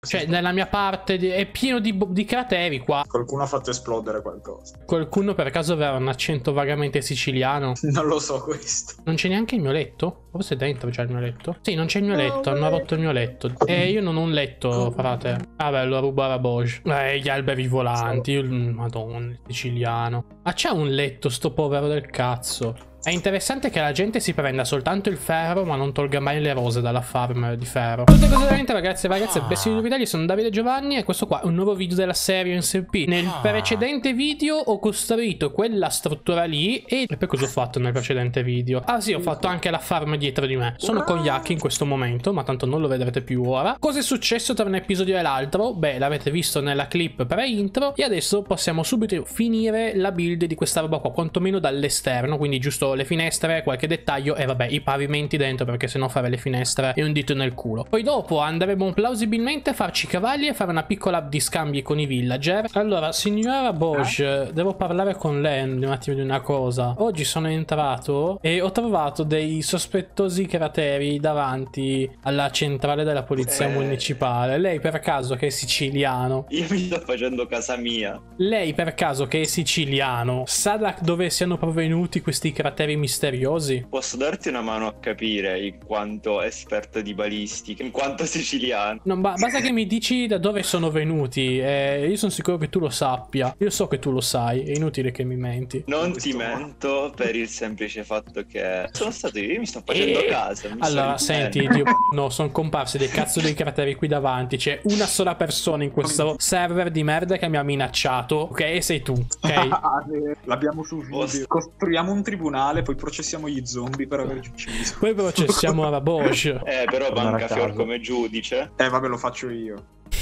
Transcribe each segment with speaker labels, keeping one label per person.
Speaker 1: Cioè, nella mia parte è pieno di crateri qua.
Speaker 2: Qualcuno ha fatto esplodere qualcosa.
Speaker 1: Qualcuno per caso aveva un accento vagamente siciliano?
Speaker 2: Non lo so questo.
Speaker 1: Non c'è neanche il mio letto? Forse è dentro c'è il mio letto? Sì, non c'è il mio letto, hanno rotto il mio letto. Io non ho un letto, frate. Vabbè, lo ruba la Bosch. Gli alberi volanti. Madonna, il siciliano. Ma c'ha un letto, sto povero del cazzo. È interessante che la gente si prenda soltanto il ferro, ma non tolga mai le rose dalla farm di ferro. Tutte cose veramente, ragazzi e ragazze, bestie di Vitelli, sono Davide Giovanni e questo qua è un nuovo video della serie SMP. Nel precedente video ho costruito quella struttura lì e poi cosa ho fatto nel precedente video? Ah sì, ho fatto anche la farm dietro di me. Sono con Yak in questo momento, ma tanto non lo vedrete più ora. Cosa è successo tra un episodio e l'altro? Beh, l'avete visto nella clip pre-intro e adesso possiamo subito finire la build di questa roba qua, quantomeno dall'esterno, quindi giusto le finestre, qualche dettaglio e vabbè i pavimenti dentro, perché sennò fare le finestre è un dito nel culo. Poi dopo andremo plausibilmente a farci i cavalli e fare una piccola di scambi con i villager. Allora, signora Bosch, devo parlare con lei un attimo di una cosa. Oggi sono entrato e ho trovato dei sospettosi crateri davanti alla centrale della polizia municipale. Lei per caso che è siciliano?
Speaker 3: Io mi sto facendo casa mia.
Speaker 1: Lei per caso che è siciliano sa da dove siano provenuti questi crateri misteriosi?
Speaker 3: Posso darti una mano a capire in quanto esperto di balistica, in quanto siciliano.
Speaker 1: No, basta che mi dici da dove sono venuti. Io sono sicuro che tu lo sappia. Io so che tu lo sai, è inutile che mi menti.
Speaker 3: Non ti mento per il semplice fatto che sono stato io mi sto facendo casa.
Speaker 1: Allora, senti, no, sono comparsi dei cazzo dei crateri qui davanti. C'è una sola persona in questo server di merda che mi ha minacciato, ok? E sei tu, ok?
Speaker 2: L'abbiamo su video. Costruiamo un tribunale, poi processiamo gli zombie per averci ucciso.
Speaker 1: Poi processiamo la Bosch.
Speaker 3: Però manca Fior come giudice.
Speaker 2: Vabbè, lo faccio io.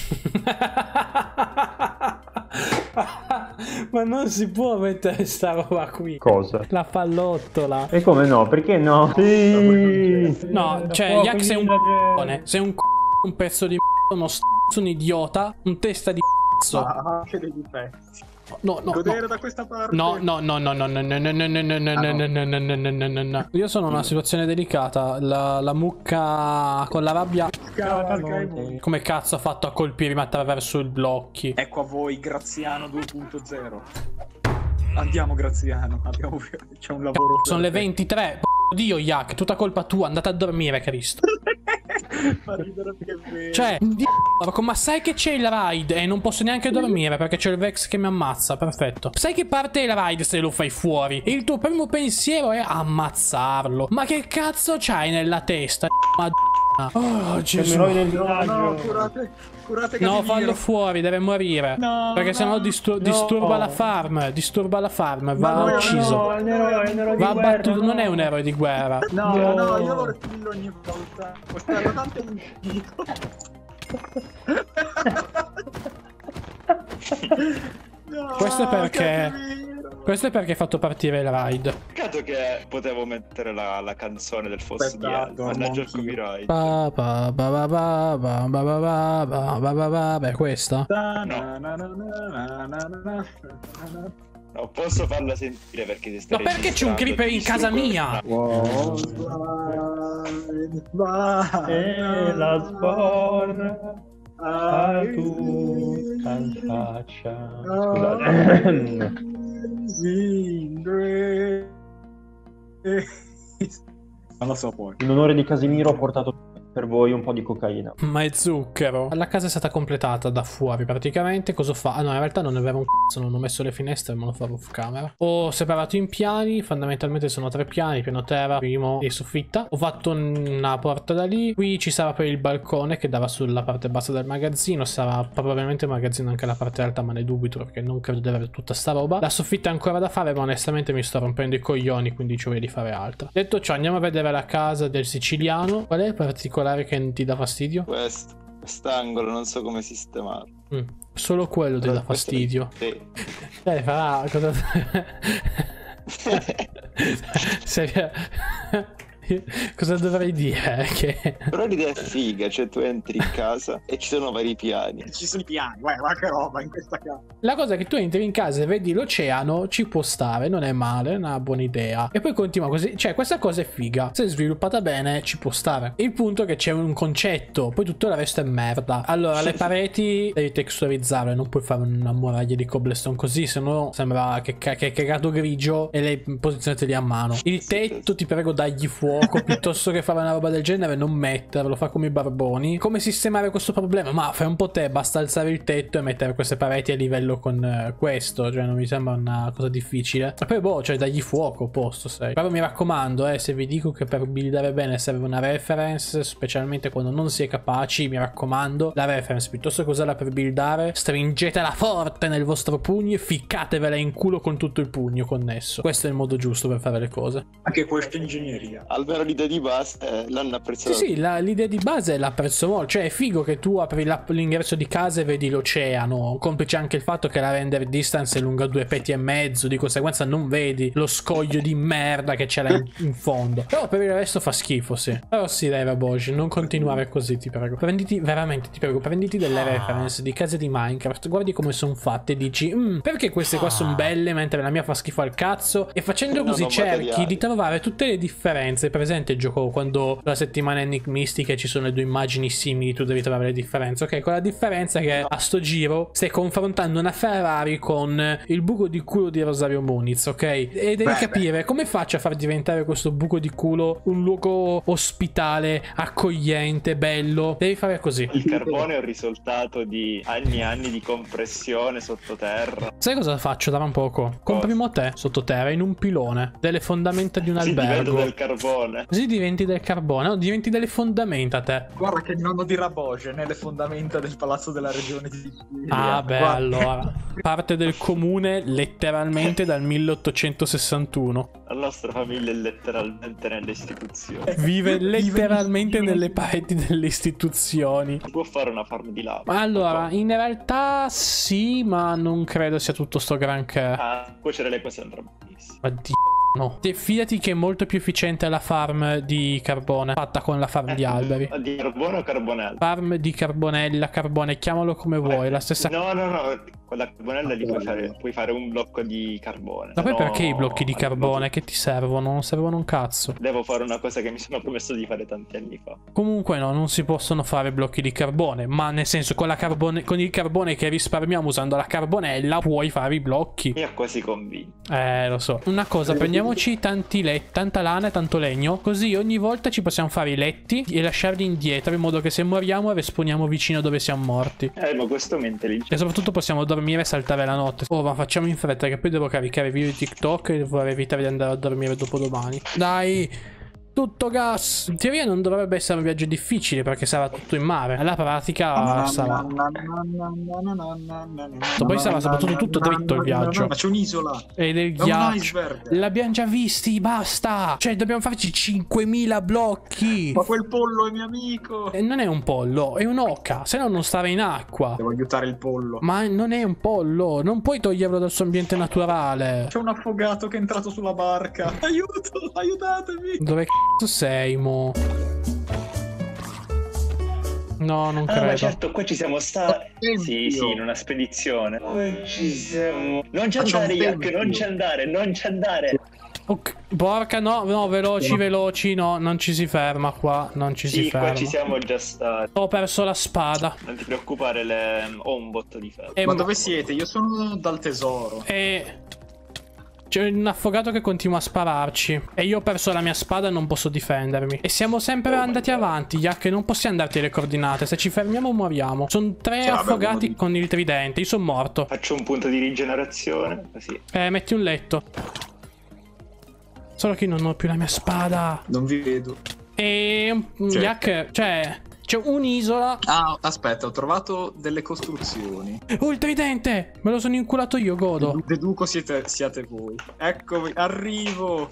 Speaker 1: Ma non si può mettere sta roba qui.
Speaker 4: Cosa?
Speaker 1: La pallottola.
Speaker 4: E come no? Perché no? Sì.
Speaker 1: No, cioè, Yak sei un c***one. Sei un pezzo di uno un idiota, un testa di c***o.
Speaker 2: Anche dei difetti.
Speaker 1: No.
Speaker 2: Da questa parte.
Speaker 1: No. Io sono in una situazione delicata. La mucca con la rabbia. Come cazzo ha fatto a colpirmi attraverso i blocchi?
Speaker 2: Ecco a voi, Graziano 2.0. Andiamo, Graziano. C'è un lavoro.
Speaker 1: Sono le 23. Dio, Yak, tutta colpa tua. Andate a dormire, Cristo. Cioè, ma sai che c'è il raid e non posso neanche dormire perché c'è il Vex che mi ammazza. Perfetto. Sai che parte il raid se lo fai fuori e il tuo primo pensiero è ammazzarlo. Ma che cazzo c'hai nella testa? Oh, Gesù.
Speaker 2: No, curate
Speaker 1: no, fallo fuori, deve morire. No, perché sennò disturba la farm. Disturba la farm, va ucciso. Va abbattuto, non è un eroe di guerra.
Speaker 2: No, io lo respillo ogni volta. Questa è tanto infinito.
Speaker 1: Questo è perché hai fatto partire il raid.
Speaker 3: Peccato che potevo mettere la canzone del Fosso di Elmo. Mannaggia il copyright.
Speaker 1: Beh, questa?
Speaker 3: No, posso farla sentire perché si sta.
Speaker 1: Ma perché c'è un creeper in casa mia?
Speaker 4: E la sborra a tutta in faccia. Scusate.
Speaker 2: Non lo so poi.
Speaker 4: In onore di Casimiro ho portato per voi un po' di cocaina.
Speaker 1: Ma è zucchero. La casa è stata completata da fuori praticamente. Cosa fa? Ah no, in realtà non avevo un cazzo. Non ho messo le finestre, ma lo farò off camera. Ho separato in piani. Fondamentalmente sono 3 piani: piano terra, primo e soffitta. Ho fatto una porta da lì. Qui ci sarà poi il balcone che dava sulla parte bassa del magazzino. Sarà probabilmente un magazzino anche la parte alta, ma ne dubito perché non credo di avere tutta sta roba. La soffitta è ancora da fare, ma onestamente mi sto rompendo i coglioni, quindi ci voglio di fare altro. Detto ciò, andiamo a vedere la casa del siciliano. Qual è il particolare che ti dà fastidio?
Speaker 3: Quest'angolo non so come sistemarlo.
Speaker 1: Solo quello ti dà fastidio.
Speaker 3: Sì.
Speaker 1: Farà cosa. Cosa dovrei dire? Che...
Speaker 3: Però l'idea è figa, cioè tu entri in casa e ci sono vari piani.
Speaker 2: Ci sono i piani, guarda che roba in questa casa.
Speaker 1: La cosa è che tu entri in casa e vedi l'oceano, ci può stare, non è male, è una buona idea. E poi continua così, cioè questa cosa è figa, se è sviluppata bene ci può stare. Il punto è che c'è un concetto, poi tutto il resto è merda. Allora, le pareti devi texturizzarle, non puoi fare una muraglia di cobblestone così, se no sembra che è cagato grigio e le posizionateli a mano. Il tetto ti prego dagli fuoco, piuttosto che fare una roba del genere non metterlo, fa come i barboni. Come sistemare questo problema? Ma fai un po' te, basta alzare il tetto e mettere queste pareti a livello con questo, cioè non mi sembra una cosa difficile. E poi boh, cioè dagli fuoco, posto sei. Però mi raccomando, se vi dico che per buildare bene serve una reference, specialmente quando non si è capaci, mi raccomando, la reference piuttosto che usarla per buildare, stringetela forte nel vostro pugno e ficcatevela in culo con tutto il pugno connesso. Questo è il modo giusto per fare le cose.
Speaker 2: Anche questa ingegneria.
Speaker 3: Almeno l'idea di base l'hanno apprezzata.
Speaker 1: Sì, l'idea di base l'apprezzo molto. Cioè è figo che tu apri l'ingresso di casa e vedi l'oceano, complice anche il fatto che la render distance è lunga 2,5 peti, di conseguenza non vedi lo scoglio di merda che c'è là in fondo. Però per il resto fa schifo, sì. Però sì, dai Rabosh, non continuare così, ti prego. Prenditi, veramente, ti prego, prenditi delle reference di case di Minecraft, guardi come sono fatte e dici perché queste qua sono belle mentre la mia fa schifo al cazzo? E facendo così cerchi di trovare tutte le differenze. Presente il gioco quando la settimana enigmistica ci sono le due immagini simili, tu devi trovare le differenze. Ok, con la differenza che a sto giro stai confrontando una Ferrari con il buco di culo di Rosario Muniz, ok? E devi capire come faccio a far diventare questo buco di culo un luogo ospitale, accogliente, bello. Devi fare così.
Speaker 3: Il carbone è un risultato di anni e anni di compressione sottoterra.
Speaker 1: Sai cosa faccio tra un poco? Comprimo te sottoterra in un pilone, delle fondamenta di un albergo.
Speaker 3: Del carbone.
Speaker 1: Così diventi del carbone, no? Diventi delle fondamenta te.
Speaker 2: Guarda che nonno di Raboge nelle fondamenta del palazzo della regione di Sicilia.
Speaker 1: Ah beh, allora parte del comune letteralmente dal 1861.
Speaker 3: La nostra famiglia è letteralmente nelle istituzioni.
Speaker 1: Vive letteralmente nelle pareti delle istituzioni.
Speaker 3: Si può fare una farm di lava.
Speaker 1: Allora, in realtà sì, ma non credo sia tutto sto granché.
Speaker 3: Ah, cuocere le cose andrà benissimo.
Speaker 1: Oddio. No. Fidati che è molto più efficiente la farm di carbone fatta con la farm di alberi.
Speaker 3: Di carbone o carbonella?
Speaker 1: Farm di carbonella, carbone, chiamalo come vuoi, la stessa.
Speaker 3: No, con la carbonella li puoi fare un blocco di carbone.
Speaker 1: Ma poi perché i blocchi di carbone? Che ti servono? Non servono un cazzo.
Speaker 3: Devo fare una cosa che mi sono promesso di fare tanti anni fa.
Speaker 1: Comunque no, non si possono fare blocchi di carbone, ma nel senso con il carbone che risparmiamo usando la carbonella puoi fare i blocchi.
Speaker 3: Mi ha quasi convinto.
Speaker 1: Lo so. Una cosa, prendiamoci tanti letti, tanta lana e tanto legno, così ogni volta ci possiamo fare i letti e lasciarli indietro in modo che se moriamo responiamo vicino dove siamo morti.
Speaker 3: Ma questo mi intelligente.
Speaker 1: E soprattutto possiamo dormire e saltare la notte. Oh, ma facciamo in fretta che poi devo caricare video di TikTok e vorrei evitare di andare a dormire dopodomani. Dai! Tutto gas. In teoria non dovrebbe essere un viaggio difficile perché sarà tutto in mare. Alla pratica sarà. Poi sarà soprattutto tutto dritto il viaggio.
Speaker 2: Ma c'è un'isola.
Speaker 1: E del ghiaccio. L'abbiamo già visti, basta. Cioè dobbiamo farci 5000 blocchi.
Speaker 2: Ma quel pollo è mio amico.
Speaker 1: E non è un pollo, è un'oca. Se no non stava in acqua.
Speaker 2: Devo aiutare il pollo.
Speaker 1: Ma non è un pollo. Non puoi toglierlo dal suo ambiente naturale.
Speaker 2: C'è un affogato che è entrato sulla barca. Aiuto, aiutatemi.
Speaker 1: Dove cazzo sei, mo? No, non credo.
Speaker 3: Ma certo, qua ci siamo stati. Sì, in una spedizione. Ci siamo. Non ci andare, Jack, non ci andare.
Speaker 1: Okay. Porca no, veloci, no, non ci si ferma qua, non ci si ferma.
Speaker 3: Qua ci siamo già stati.
Speaker 1: Ho perso la spada.
Speaker 3: Non ti preoccupare, ho un botto di ferro.
Speaker 2: Ma dove siete? Io sono dal tesoro.
Speaker 1: C'è un affogato che continua a spararci e io ho perso la mia spada e non posso difendermi. E siamo sempre andati avanti, Jack, non possiamo darti le coordinate. Se ci fermiamo moriamo. Sono 3 affogati con il tridente, io sono morto.
Speaker 3: Faccio un punto di rigenerazione, così.
Speaker 1: Metti un letto. Solo che io non ho più la mia spada.
Speaker 2: Non vi vedo.
Speaker 1: Jack, cioè... C'è un'isola.
Speaker 2: Ah, aspetta, ho trovato delle costruzioni.
Speaker 1: Il tridente! Me lo sono inculato io, godo.
Speaker 2: Deduco siate voi. Eccovi, arrivo.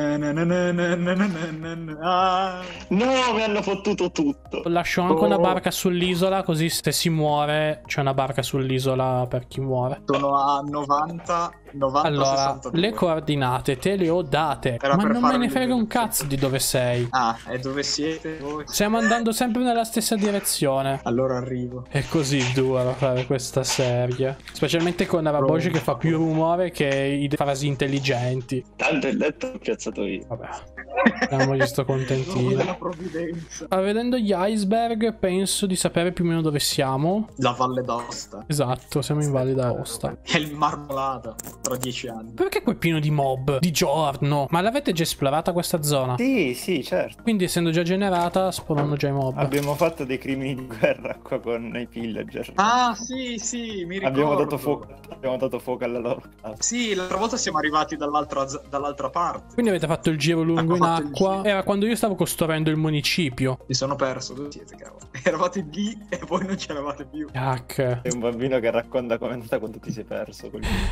Speaker 3: Ah. No, mi hanno fottuto tutto.
Speaker 1: Lascio anche una barca sull'isola, così se si muore c'è una barca sull'isola per chi muore.
Speaker 2: Sono a 90 90,
Speaker 1: Allora,
Speaker 2: 62.
Speaker 1: le coordinate te le ho date,
Speaker 2: Era
Speaker 1: ma
Speaker 2: per
Speaker 1: non me
Speaker 2: farmi
Speaker 1: ne frega un
Speaker 2: vedere.
Speaker 1: cazzo di dove sei.
Speaker 2: Ah, e dove siete voi?
Speaker 1: Stiamo andando sempre nella stessa direzione.
Speaker 2: Allora arrivo.
Speaker 1: È così duro fare questa serie. Specialmente con Araboshi che fa più rumore che i frasi intelligenti.
Speaker 3: Tanto il letto l'ho piazzato io.
Speaker 1: Vabbè, diamogli sto contentino.
Speaker 2: Della provvidenza.
Speaker 1: Vedendo gli iceberg penso di sapere più o meno dove siamo.
Speaker 2: La Valle d'Aosta.
Speaker 1: Esatto, siamo in Valle d'Aosta.
Speaker 2: È il Marmolada tra 10 anni.
Speaker 1: Perché qui è pieno di mob? Di giorno? Ma l'avete già esplorata questa zona?
Speaker 5: Sì, sì, certo.
Speaker 1: Quindi essendo già generata spawnano già i mob.
Speaker 5: Abbiamo fatto dei crimini di guerra qua con i pillager.
Speaker 2: Ah, sì, mi ricordo.
Speaker 5: Abbiamo dato fuoco alla loro casa.
Speaker 2: Sì, l'altra volta siamo arrivati dall'altra parte.
Speaker 1: Quindi avete fatto il giro lungo in
Speaker 2: Abbiamo fatto il
Speaker 1: acqua.
Speaker 2: giro.
Speaker 1: Era quando io stavo costruendo il municipio.
Speaker 2: Mi sono perso, dove siete, cavolo? Eravate lì e poi non c'eravate più.
Speaker 1: Yac.
Speaker 5: È un bambino che racconta come è andata quando ti sei perso.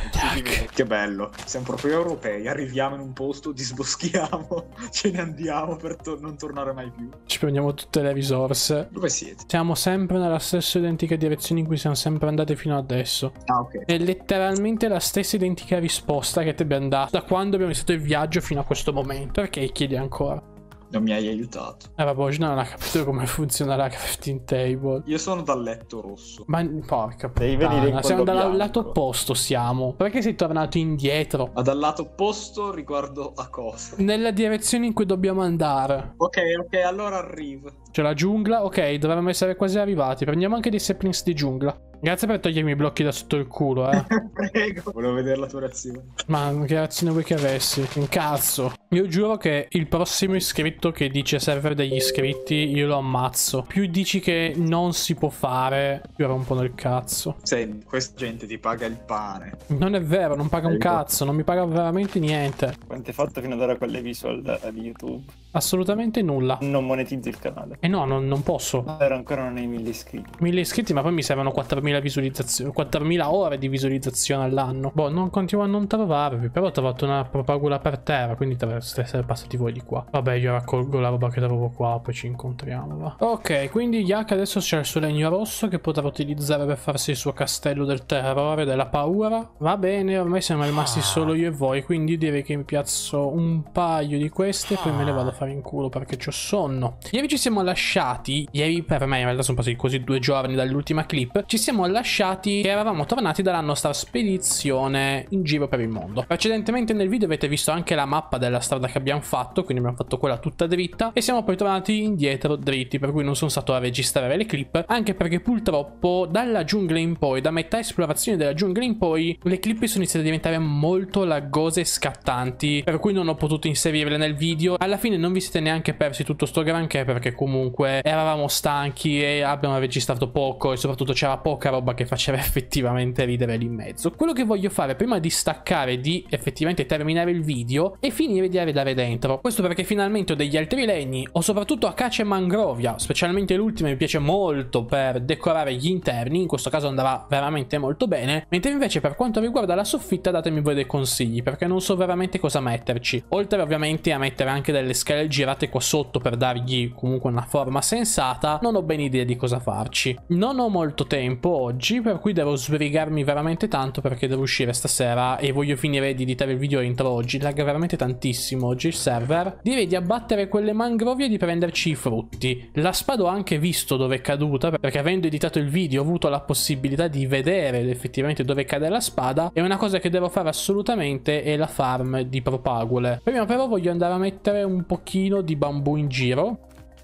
Speaker 2: Che bello, siamo proprio europei. Arriviamo in un posto, disboschiamo, ce ne andiamo per non tornare mai più.
Speaker 1: Ci prendiamo tutte le risorse.
Speaker 2: Dove siete?
Speaker 1: Siamo sempre nella stessa identica direzione in cui siamo sempre andati fino adesso.
Speaker 2: Ah, ok.
Speaker 1: È letteralmente la stessa identica risposta che ti abbiamo dato da quando abbiamo iniziato il viaggio fino a questo momento. Perché chiedi ancora?
Speaker 2: Non mi hai aiutato.
Speaker 1: Raboshi non ha capito come funziona la crafting table.
Speaker 2: Io sono dal letto rosso.
Speaker 1: Ma porca
Speaker 5: Devi venire in
Speaker 1: puttana, siamo
Speaker 5: quello
Speaker 1: dal
Speaker 5: bianco.
Speaker 1: lato opposto siamo. Perché sei tornato indietro?
Speaker 2: Ma dal lato opposto riguardo a cosa?
Speaker 1: Nella direzione in cui dobbiamo andare.
Speaker 2: Ok, allora arrivo.
Speaker 1: C'è la giungla, ok, dovremmo essere quasi arrivati. Prendiamo anche dei saplings di giungla. Grazie per togliermi i blocchi da sotto il culo,
Speaker 2: Prego. Volevo vedere la tua reazione.
Speaker 1: Ma che reazione vuoi che avessi? Un cazzo. Io giuro che il prossimo iscritto che dice server degli iscritti io lo ammazzo. Più dici che non si può fare, più rompono il cazzo.
Speaker 2: Senti, questa gente ti paga il pane.
Speaker 1: Non è vero, non paga un cazzo, non mi paga veramente niente.
Speaker 5: Quanto hai fatto fino ad ora con le visual di YouTube?
Speaker 1: Assolutamente nulla.
Speaker 5: Non monetizzi il canale.
Speaker 1: E no, non posso.
Speaker 5: Però ancora non hai 1000 iscritti.
Speaker 1: 1000 iscritti, ma poi mi servono 4000 visualizzazioni, 4000 ore di visualizzazione all'anno. Boh, non continuo a non trovarvi, però ho trovato una propagula per terra, quindi dovreste essere passati voi di qua. Vabbè, io raccolgo la roba che trovo qua, poi ci incontriamo, va. Ok, quindi Yak adesso c'è il suo legno rosso che potrà utilizzare per farsi il suo castello del terrore, della paura. Va bene, ormai siamo rimasti solo io e voi, quindi direi che mi piazzo un paio di queste e poi me ne vado a fare in culo perché c'ho sonno. Ieri ci siamo lasciati, ieri per me in realtà sono passati quasi 2 giorni dall'ultima clip, ci siamo lasciati che eravamo tornati dalla nostra spedizione in giro per il mondo. Precedentemente nel video avete visto anche la mappa della strada che abbiamo fatto, quindi abbiamo fatto quella tutta dritta e siamo poi tornati indietro dritti, per cui non sono stato a registrare le clip, anche perché purtroppo dalla giungla in poi, da metà esplorazione della giungla in poi, le clip sono iniziate a diventare molto laggose e scattanti, per cui non ho potuto inserirle nel video. Alla fine non vi siete neanche persi tutto sto granché, perché comunque eravamo stanchi e abbiamo registrato poco e soprattutto c'era poca roba che faceva effettivamente ridere lì in mezzo. Quello che voglio fare prima di staccare, di effettivamente terminare il video, è finire di arredare dentro. Questo perché finalmente ho degli altri legni, ho soprattutto acacia e mangrovia, specialmente l'ultima mi piace molto per decorare gli interni, in questo caso andrà veramente molto bene, mentre invece per quanto riguarda la soffitta datemi voi dei consigli, perché non so veramente cosa metterci, oltre ovviamente a mettere anche delle scale girate qua sotto per dargli comunque una forma sensata. Non ho ben idea di cosa farci, non ho molto tempo oggi, per cui devo sbrigarmi veramente tanto perché devo uscire stasera e voglio finire di editare il video entro oggi. Lagga veramente tantissimo oggi il server. Direi di abbattere quelle mangrovie e di prenderci i frutti. La spada ho anche visto dove è caduta, perché avendo editato il video ho avuto la possibilità di vedere effettivamente dove cade la spada, e una cosa che devo fare assolutamente è la farm di propagule. Prima però voglio andare a mettere un pochino di bambù in giro.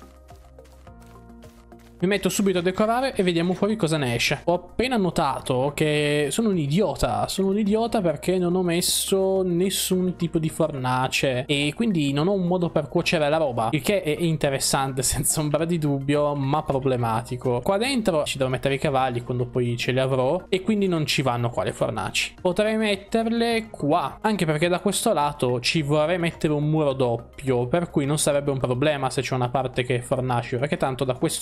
Speaker 1: Mi metto subito a decorare e vediamo fuori cosa ne esce. Ho appena notato che sono un idiota perché non ho messo nessun tipo di fornace e quindi non ho un modo per cuocere la roba, il che è interessante senza ombra di dubbio, ma problematico. Qua dentro ci devo mettere i cavalli quando poi ce li avrò e quindi non ci vanno qua le fornaci. Potrei metterle qua, anche perché da questo lato ci vorrei mettere un muro doppio, per cui non sarebbe un problema se c'è una parte che è fornace, perché tanto da questo lato qui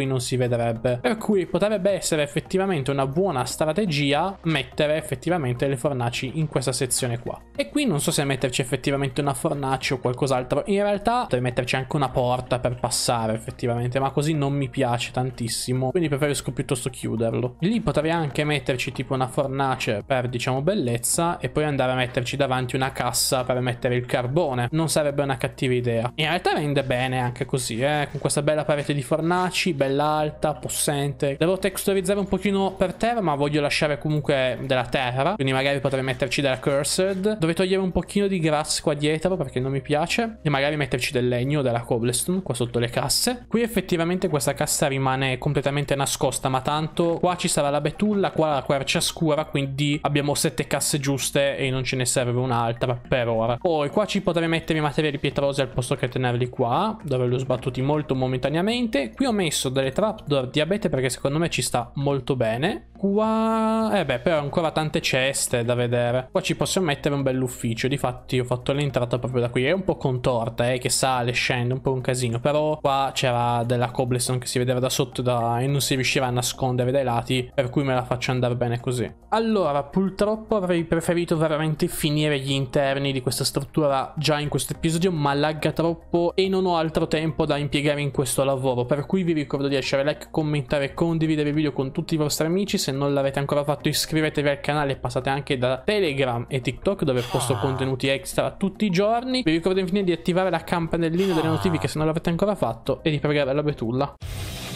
Speaker 1: cui non si vedrebbe. Per cui potrebbe essere effettivamente una buona strategia mettere effettivamente le fornaci in questa sezione qua. E qui non so se metterci effettivamente una fornace o qualcos'altro. In realtà potrei metterci anche una porta per passare effettivamente, ma così non mi piace tantissimo, quindi preferisco piuttosto chiuderlo. Lì potrei anche metterci tipo una fornace per, diciamo, bellezza, e poi andare a metterci davanti una cassa per mettere il carbone. Non sarebbe una cattiva idea. In realtà rende bene anche così, con questa bella parete di fornaci, bella alta, possente. Devo texturizzare un pochino per terra, ma voglio lasciare comunque della terra, quindi magari potrei metterci della cursed. Dovrei togliere un pochino di grass qua dietro perché non mi piace, e magari metterci del legno, della cobblestone qua sotto le casse. Qui effettivamente questa cassa rimane completamente nascosta, ma tanto qua ci sarà la betulla, qua la quercia scura, quindi abbiamo 7 casse giuste e non ce ne serve un'altra per ora. Poi qua ci potrei mettere i materiali pietrosi al posto che tenerli qua, dove li ho sbattuti molto momentaneamente. Qui ho messo delle trapdoor di abete perché secondo me ci sta molto bene. Qua però ancora tante ceste da vedere. Qua ci possiamo mettere un bell'ufficio. Difatti ho fatto l'entrata proprio da qui. È un po' contorta, che sale, scende, un po' un casino. Però qua c'era della cobblestone che si vedeva da sotto e non si riusciva a nascondere dai lati, per cui me la faccio andare bene così. Allora, purtroppo avrei preferito veramente finire gli interni di questa struttura già in questo episodio, ma lagga troppo e non ho altro tempo da impiegare in questo lavoro, per cui vi ricordo di lasciare like, commentare, condividere il video con tutti i vostri amici. Se non l'avete ancora fatto, iscrivetevi al canale e passate anche da Telegram e TikTok, dove posto contenuti extra tutti i giorni. Vi ricordo infine di attivare la campanellina delle notifiche se non l'avete ancora fatto e di pregare la betulla.